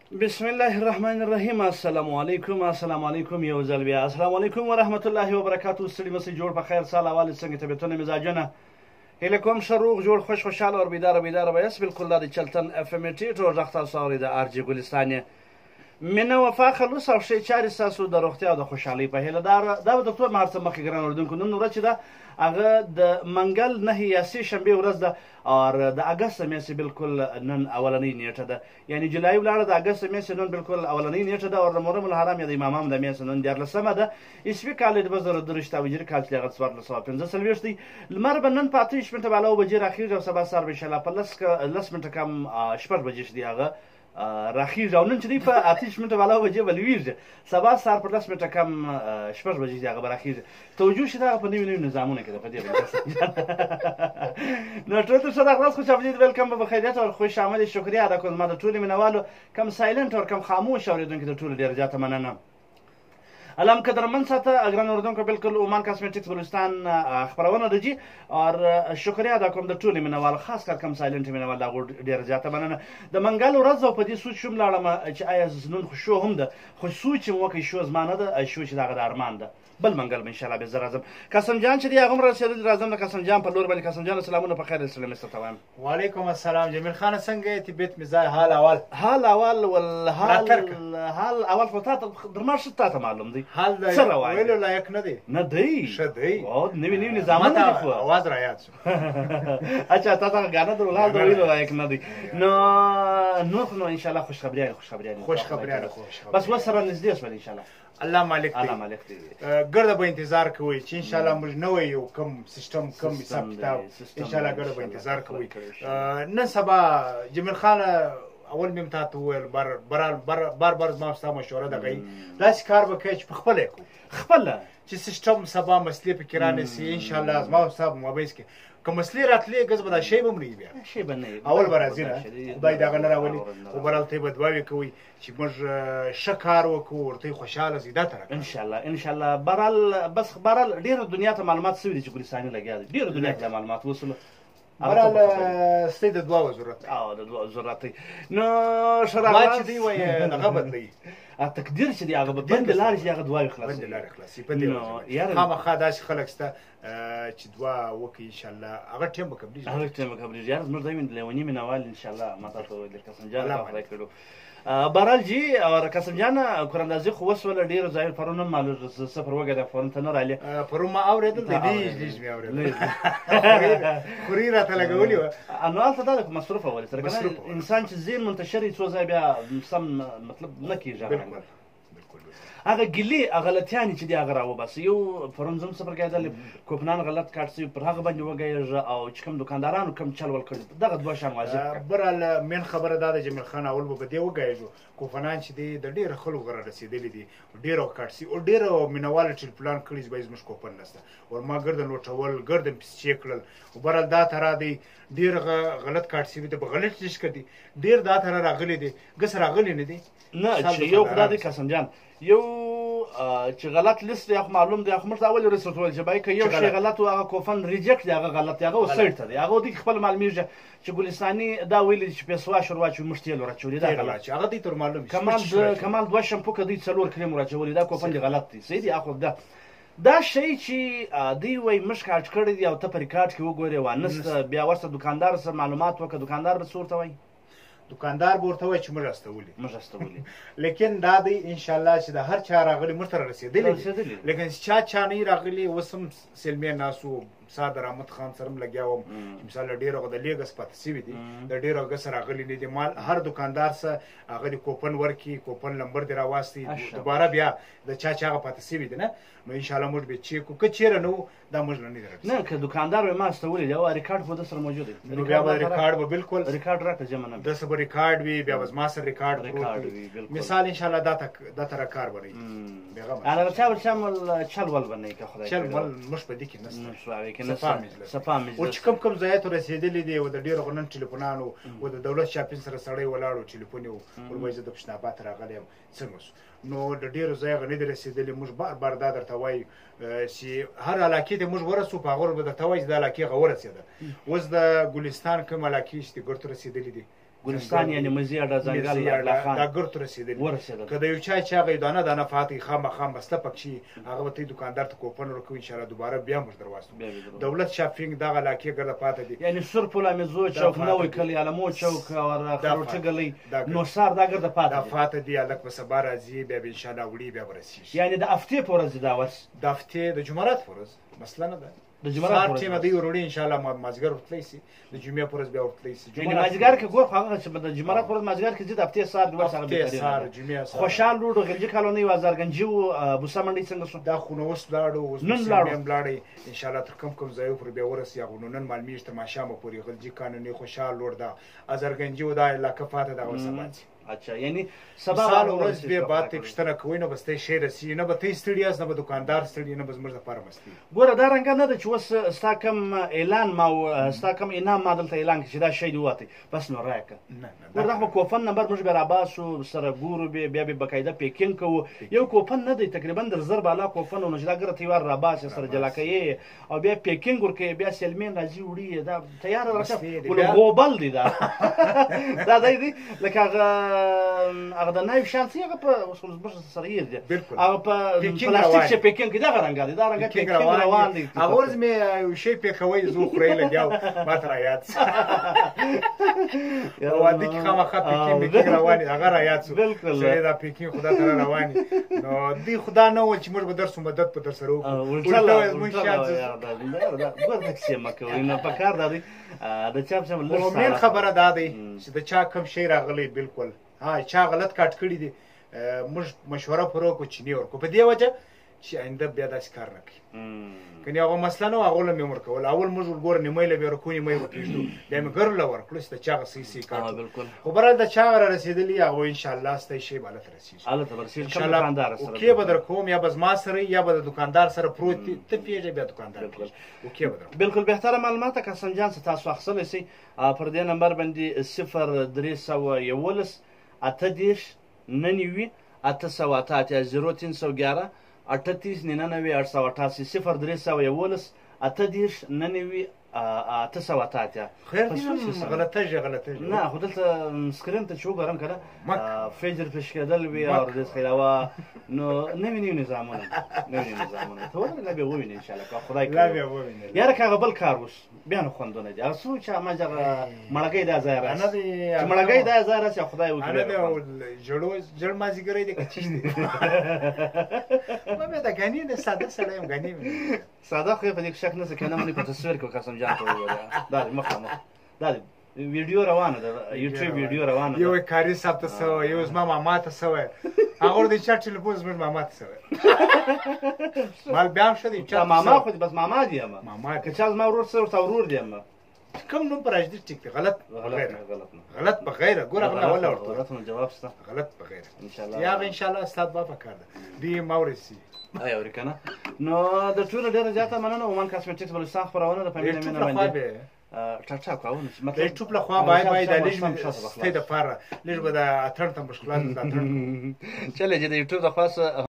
بسم الله الرحمن الرحیم. السلام علیکم یو ځل بیا السلام علیکم ورحمت الله وبرکاتو. ستړي مسئ جوړ په خیر سال اول څنګه طبیعتونه مزاجونه هیله کوم ښه روغ جوړ خوشحاله او بیداره به یاست. بالکل دا د چلتن اف ام ټي ټول غږ تاسو اورئ د ار جي ګلستان مینه وفا خلوص او ښې چارې ستاسو د روغتیا او د خوشحالۍ په هیله. دا به دکتور مهر څه مخکې ګران اورېدونکو نن ورځ چې ده هغه د منګل 9 یا 3 شنبې ورځ ده او د اګست میاشتې بالکل نن اولنۍ نیټه ده، یعنی جولای ولاړه د اګست میاشتې نن بالکل اولنۍ نیټه ده او د محرم الحرام یا د امام د میاشتې نن 14مه ده. عیسوي کال 2023 هجري کال چې هغه 1445 دی. لمر به نن په 8 منټه بالا او بجې راخیږي او سبا سهار به انشاءالله په 10 منټه کم شپږ بجې چې دی هغه راخیږي او نن چې دی په 8 منټه بالا او بجې به لویږي، سبا سهار په 10 منټه کم شپږ بجې دی هغه به راخیږي. توجه شي دا په نوي نظامونه کې ده په دې نو ټول ته ښه راغلاست، خوش آمدید، ویلکم به بخیریت او خوش آمدید. شکریه ادا کوم زما د ټولو مینوالو کم سایلنټ او کم خاموش اورېدونکو د ټولو ډېر زیاته مننه. علم قدرمن ساته اگران اردن کو بالکل اومان کاسمیټکس بلوچستان خبرونه ده جی اور شکریه ادا کوم د ټولو مینوال خاص کر کم سایلنټ مینوال دا ډیر زیاته مننه. د منګل ورځ او په دې سوچ شوم لاړم چې آیا نن خو شو هم ده، خو سوچ مو کوي شو زمانه ده شو چې دغه د ارمان ده بل منګل به ان شاء الله به زه راځم. قاسم جان چې دی هغه هم رسېدلی راځم د قاسم جان په لور باندې. قاسم جان سلامونه په خیر اسلام ستاسو وایم. وعلیکم السلام جمیل خان، څنګه طبیعت مزاج حال اول والحال اول خو تا درما شته تا معلوم دی حال دا ویلو لایق نه دی ښه دی او نوی نظامونه دي خو اواز را یاد شو اچھا تا غانا در ولال د ویلو لایق نه دی نو ان شاء الله خوش خبریانه بس وسره نږدې شول ان شاء الله. الله مالک دی ګرده به انتظار کوي چې ان شاء الله موږ نوې یو کم سیستم کم حساب کتاب ان شاء الله ګرده به انتظار کوي. نن سبا جمیل خان اول مې تا ته وویل بار زما ستا مشوره دغه داسې کار به کوې چې په خپله چې سیستم سبا مسلې پکې رانیسي ان شاء الله زما ستا په مابینځ کې که مسلې راتلې ګز به دا شی به هم نه وي اول به راځي نه خدای دغه نه راولي خو برال ته به دعاوې کوئ چې موږ ښه کار وکړو ورته خوشحاله سي دا طرف ان شاء الله. برال ډېره دنیا ته معلومات سوي دي چې ګلستاني لګیا دي ډېره دنیا ته معلومات وصلو برال ستې د دعا ضرورت د دعا ضرورت دی. نو ما چې دی وایي دغه بدلوي تقدیر چې دی هغه به بند لارې چې هغه دعاوې خلاصي په دې خامخا داسې خلک شته چې دعا وکړي ان شاء الله هغه ټیم به قبلېږي. یار زموږ دایمي لیوني مینوال ان شاء الله ما تاسو ویل قسم جان خدای کړو بارال جی او قسم جان قراندازي خو وسول ډیر ځای پرونه مال سفر وګه د فون ته نه رالي پرونه ما اوریدل دې مې اوریدل خوري راته لګولې و انو البته دا مصروف اول سره انسان چې زین منتشر څو ځای بیا سم مطلب نه کیږي هغه ګلی غلطیانی چې دی هغه راوباسي. یو فرنزم سفر کېدل کوپنان غلط کارسي پر هغه باندې وګایږي او چې کوم دکاندارانو کوم چل ول کړي دغه دوه شان واضح برال من خبره دا د جمیل خان اول به دی وګایږي کوپنان چې دی د ډیره خلکو غره رسیدلی دي ډیره کارسي او ډیره مینوال چې پلان کړی به زموږ کوپن نسته او ما ګردن لوټول ګردن چیک کړل او برال دا تر دی ډیر غلط کارسي به غلط چیز کړي ډیر دا تر راغلي دي ګس راغلي نه دي نه چې یو خدای دې قسم جان یو چې غلط لیست یا معلوم دی خو موږ اول ریسورت ول چې بای که یو شی غلط او هغه کوفن ریجکټ دی هغه غلط دی هغه وسایت دی هغه د خپل معلومیږي چې ګلستاني دا ویل چې پیسوا شروع چې مشتیل ورچولې دا غلط هغه دې تر معلوم کمال دوه شمپو کدي څلور کریم ورچولې دا کوفن دی غلط دی سیدی اخو دا شی چې دی وای مشکاټ کړی دی او ته په ریکارډ کې وګورې وانست بیا ورسره دکاندار سره معلومات وکړه دکاندار به صورت وای دکاندار ورته وای چې موږ استولي لیکن دا دی ان شاء الله چې د هر چا راغلي مرته رسیدلی لیکن چا نه راغلي وسم سلمي ناسو صادر احمد خان سرم لګیاوم مثال ډیرو د لیګس پاتې سی دي د ډیرو غس راغلي نه دي مال هر دکاندار سره هغه کوپن ورکی کوپن نمبر دی راوستي دوباره بیا د چا پاتې سی دي نه نو ان شاء الله موږ به چیک کو چیرې نو دا موږ نه درځي نه که دکاندار ما استولي دا ریکارډ په سره موجود دی نو بیا به ریکارډ به بالکل ریکارډ راکې جمعنه د سبا ریکارډ وی بیا وز ما سره ریکارډ مثال ان شاء الله دا تر کار بری انا چا چل ول بنې که خدای چل ول مش په دې کې نه صفامج او چې کوم ځای ته رسیدلې دی او د ډیرو غنن ټلیفونانو او د دولت شاپین سره سړی ولاړو ټلیفون او ورمایزه د پښنابات راغلی څنګه نو د ډیرو ځای غنې رسیدلې موږ بار دا درته وای چې هر علاقې ته موږ ورسو په هغه به درته وای چې د علاقې غوړه سي ده اوس د ګلستان کوم علاقې چې ګرته رسیدلې دي ګلستان یعنې مزي اډه ځنګل دا ګرد رسېدلي که د یو چا چې هغه دانه دانه پاتې خامخا مسله پکې هغه به ته دکاندار ته کوپن ورکوي انشاءالله دوباره بیا موږ در واستو دولت شاپینګ دغه علاقې ګرده پاتې دي یعنې سور پل امیزو چوک نوی کلی علمو چوک او خروټه ګلۍ نوسار دا ګرده پاتې دي هلک به سبا راځي بیا به انشاءالله وړي بیا به رسېږي یعنې د هفتې په ورځ دا ورس د هفتې د جمعرات په ورځ مسله نه ده سهار ټیمه دی وروړي انشاءالله مازدیګر ورتلی سي د جمعې په ورځ بیا ورتلی سي یعنې مازدیګر کې ګور خو هغه چې د جمعرات په ورځ مازدیګر کې ځي د هفتې سهار د ورځ هغه بهترینه خوشحال روډ غلجي کالونۍ و هزارګنجي و بوسه منډۍ څنګه شو دا خو نو اوس لاړو اوس نن لاړی انشاءالله تر کم ځایو پورې بیا ورسي هغه نو نن معلومیږي تر ماښامه پورې غلجي کالونۍ خوشحال روډ دا هزارګنجي و دا علاقه پاتې ده اوس سبا اچھا یعنی سبا ورځ بیا بعد ته پوښتنه کوئ نو بس ته شی رسي نه به ته ستړي یاست نه به دکاندار ستړي نه به زموږ دپاره مستي ګوره دا رنګه نه ده چې اوس ستا کوم اعلان ما ستا کوم انعام ما دلته اعلان کړي چې دا شی دې ووتی بس نو رایه کړه ګوره دا خو کوپن نمبر موږ بیا راباسو سره ګورو بیا به باقاعده پیکینګ کوو یو کوپن نه دی تقریبا در زر بالا کوپن و نو چې دا ګره تیوار راباسې سره جلا کوي او بیا پیکینګ ورکوي بیا سیلمین راځي وړي دا تیاره راشه غوبل دی دا دا دی لکه هغه د نایف شانسي هغه په اوس زموږ سره یې دی هغه په پلاستیک چې پیکینګ کې دغه رنګه دی دا رنګه پیکینګ روان دی هغه ورځ مې یو شی پیکوي زه خورې لګیاو ما ته رایاد واده کې خامخا پیکینګ روان دی هغه رایاد سو سړی دا پیکینګ خدا ته روان نو دی خدا نه و چې موږ به درس مدد په در سره وکړو ورته مکوي نه په کار دی د چا څه مین خبره دا دی چې د چا کوم شی راغلی بالکل ها چا غلط کاټ کړی دی موږ مشوره پر وکړو چې نه ورکو په دې وجه چې آینده بیا داسې کار نه کوي کني هغه مسله نه هغه له مې ورکول اول موږ ورګور نیمه له ورکو نیمه ورکړو بیا مې ګر له ورکړو چې چا غسي سي کاټ خو برای د چا را رسیدلی هغه ان شاء الله ستای شی بالا ترسي الله تبارک دکاندار سره کې بدر کوم یا بز ما سره یا بد دکاندار سره پروت ته پیژه بیا دکاندار او کې بدر بالکل بهتره معلومات کسان جان تاسو اخصل سي پر دې نمبر باندې 0311 اتدیش ننوي 0311 38 99 888 0311 اتدیش ننوي 888 خیر غلطه نه خو دلته سکرین ته چې وګورم کنه فجر پېښ کېدل وي او د خلاوه نو نوي نظامونه ته ولې لا به ووینې ان شاء الله که خدای کړي یاره که بل کار وس بیا نه خوندونه دي هغه څو چې ما جره مړګۍ دا ځای راځي چې مړګۍ دا ځای راځي خدای وکړي جړ مازیګرې دې کچې ما به دا غنی نه ساده سره یم غنی ساده خو په دې شک نه څه کنه مونږ په تصویر کې قسم جان ته وایي دا مخامخ دا ویډیو روانه ده یوټیوب ویډیو روانه ده یو کاری صاحب ته سو یو زما ماما ته سو هغه د چا ټلیفون زما ماما ته سو مال بیا شو دي چا ماما خو بس ماما دی ماما که چا زما ورور سره ورور دی ما کوم نو پرځ دي ټیک غلط بغیر ګور هغه ولا ورته جواب ستا غلط بغیر ان شاء الله یا ان شاء الله استاد با فکر دی مورسي ایا ورکنه نو د ټول ډیره زیاته مننه ومن کاسمیټکس بلوچستان خبرونه د فامیل مینه باندې ټاټا کوونه مطلب ټوپ له خوا بای د لږ ستې د فار لږ به د اتر ته مشکلات د اتر چلے چې د یوټیوب د خاص